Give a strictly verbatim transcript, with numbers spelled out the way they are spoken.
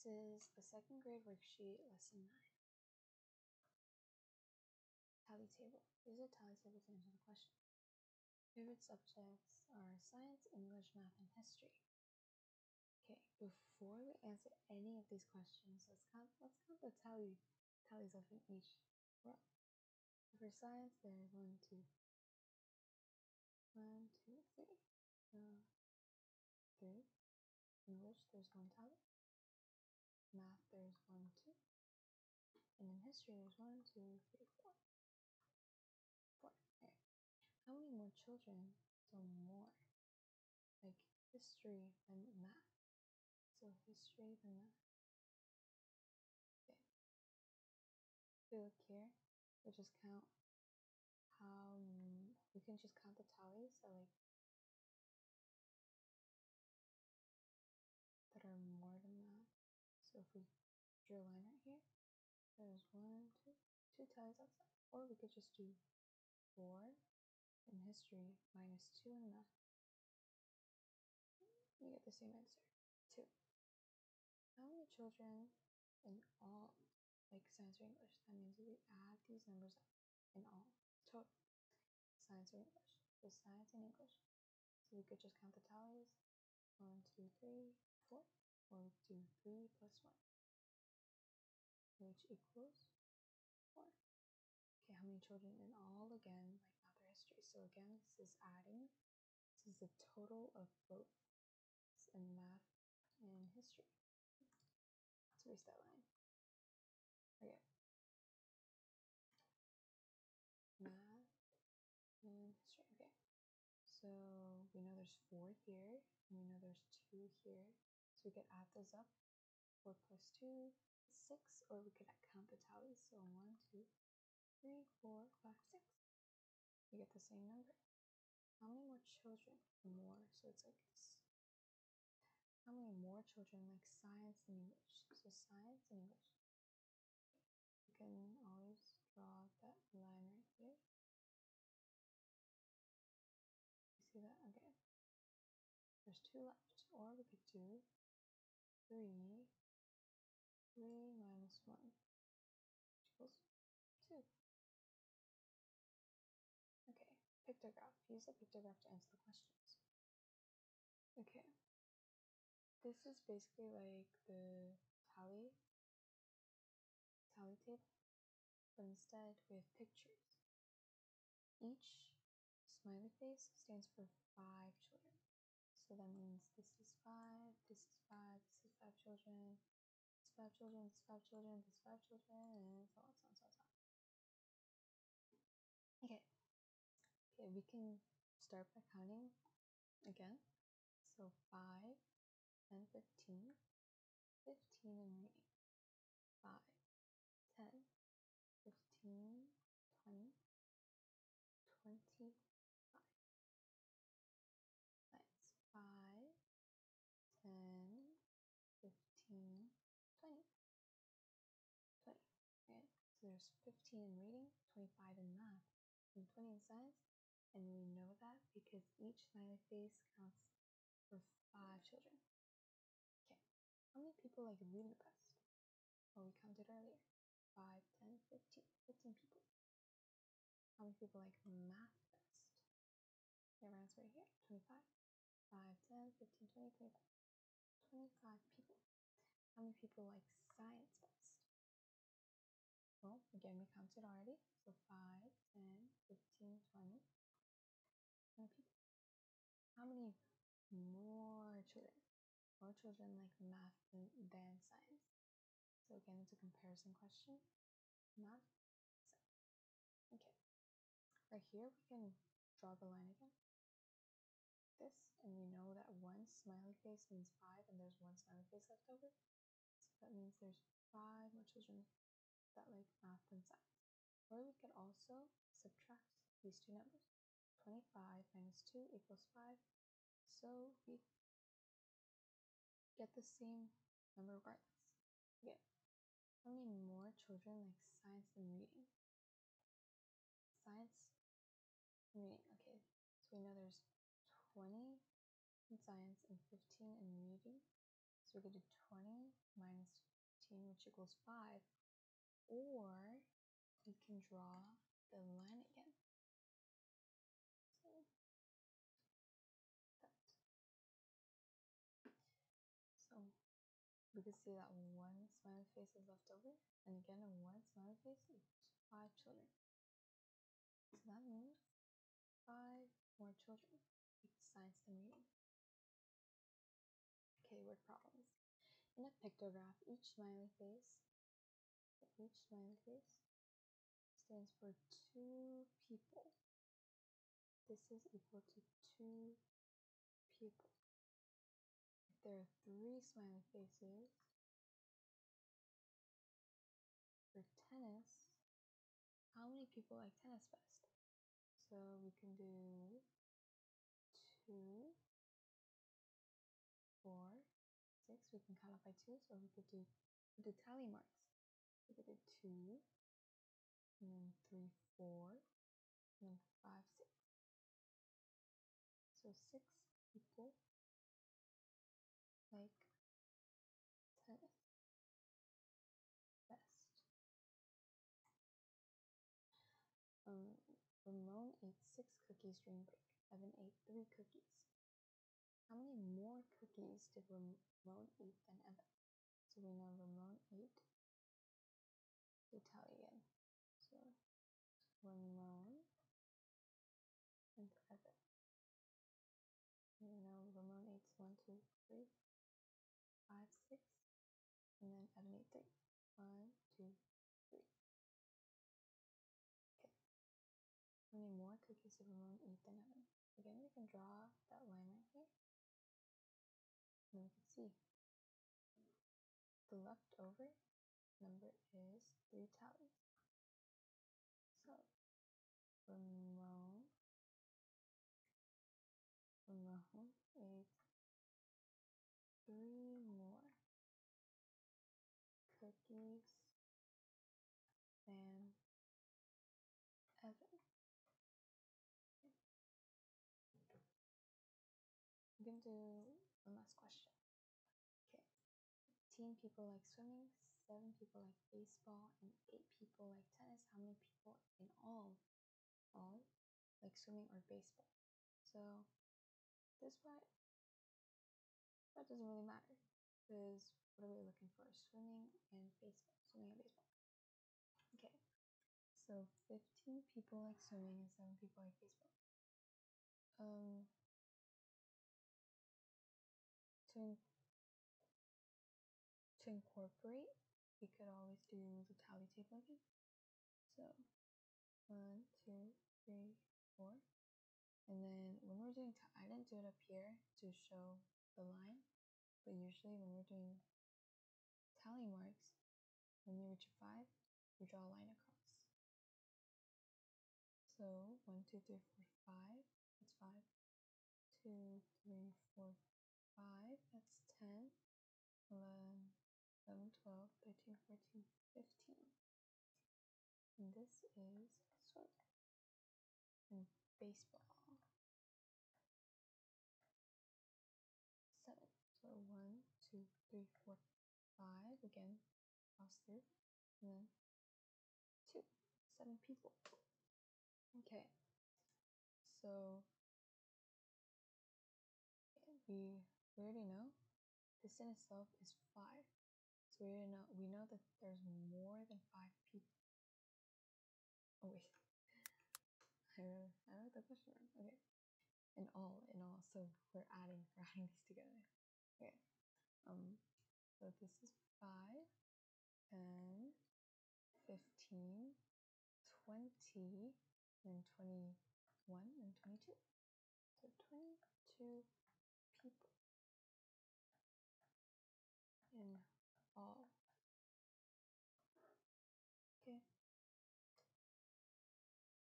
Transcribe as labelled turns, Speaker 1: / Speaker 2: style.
Speaker 1: is the second grade worksheet, lesson nine. Tally table. Use a tally table to answer the question. Favorite subjects are science, English, math, and history. Okay, before we answer any of these questions, let's count let's count the tally tallies of in each row. For science, there's one, two, one, two, three. Uh, three. English, there's one tally. Math, there's one, two. And in history, there's one, two, three, four. Four. Okay. How many more children? So more. Like history and math. So history and math. Okay. If we look here, we just count how we can just count the tallies that like that are more than that. So if we draw a line right here, there's one, two, two tallies outside. Or we could just do four in history minus two in math. You get the same answer, two. How many children in all, like science or English? That means we add these numbers up in all, total. Science or English. So science and English. So we could just count the tallies. One, two, three, four. Or we could do three plus one, which equals four. Okay, how many children in all again, like math or history? So again, this is adding. This is the total of both in math and history. Let's erase that line. Okay. Math and history. Okay. So we know there's four here, and we know there's two here. So we could add those up. Four plus two is six, or we could count the tallies. So one, two, three, four, five, six. We get the same number. How many more children? More. So it's like this. How many more children like science and English? So science and English. You can always draw that line right here. You see that? Okay. There's two left. Or we could do three. three minus one equals two. Okay. Pictograph. Use a pictograph to answer the questions. Okay. This is basically like the tally tally table, but instead with pictures. Each smiley face stands for five children. So that means this is five, this is five, this is five children, this is five children, this is five children, this is five children, and so on, so on, so on, so on. Okay. Okay, we can start by counting again. So five, ten, fifteen, fifteen in reading. five, ten, fifteen, twenty, twenty-five. That's five, ten, fifteen, twenty. twenty. Okay, so there's fifteen in reading, twenty-five in math, and twenty in science. And we know that because each smiley face counts for five children. Okay, how many people like reading the best? Well, we counted earlier. five, ten, fifteen. fifteen people. How many people like math best? We have our answer right here. twenty-five. five, ten, fifteen, twenty, twenty-five. twenty-five people. How many people like science best? Well, again, we counted already. So five, ten, fifteen, twenty. twenty people. How many more children? More children like math than, than science. So again, it's a comparison question. Math, science. Okay. Right here, we can draw the line again. This, and we know that one smiley face means five, and there's one smiley face left over. So that means there's five more children that like math than science. Or we could also subtract these two numbers. twenty-five minus two equals five. So we get the same number regardless. Okay. How many more children like science than reading? Science and reading. Okay. So we know there's twenty in science and fifteen in reading. So we could do twenty minus fifteen, which equals five. Or we can draw the line again. So that. So we can see that one smiley face is left over, and again one smiley face is five children. So that means five more children with science and reading. Okay, word problems. In a pictograph, each smiley face, each smiley face stands for two people. This is equal to two people. If there are three smiley faces for tennis, how many people like tennis best? So we can do two, four, six. We can count up by two, so we could do the tally marks. We could do two, and then three, four, and then five, six. So six people like tennis best. Um, Ramon ate six cookies during break. Evan ate three cookies. How many more cookies did Ramon eat than Evan? So we know Ramon ate, to tally again. So Ramon and Evan. We know Ramon ate one, two, three, five, six, and then Evan ate three. One, two, three. Okay. How many more cookies did Ramon eat than Evan? Again, we can draw that line right here. And we can see the leftover number is three tallies. So Ramon, Ramon ate three more cookies than Evan. We can do one last question. Okay. fifteen people like swimming, seven people like baseball, and eight people like tennis. How many people in all, all like swimming or baseball? So this part, that doesn't really matter, because what are we looking for? Swimming and baseball. Swimming and baseball. Okay. So fifteen people like swimming and seven people like baseball. Um, to, to incorporate, we could always do the tally table again. So one, two, three, four. And then when we're doing, I didn't do it up here to show the line, but usually when we're doing tally marks, when you reach a five, you draw a line across. So one, two, three, four, five, that's five. Two, three, four, five, that's ten, eleven, twelve, thirteen, fourteen, fifteen. And this is swimming and baseball. Seven. So one, two, three, four, five. Again, cross through. And then two. Seven people. Okay. So we we already know this in itself is five. So we already know we know that there's more than five people. Oh wait. I wrote, I wrote the question wrong. Okay. In all, in all. So we're adding we're adding these together. Okay. Um so this is five and fifteen, twenty, and twenty-one and twenty-two. So twenty-two people.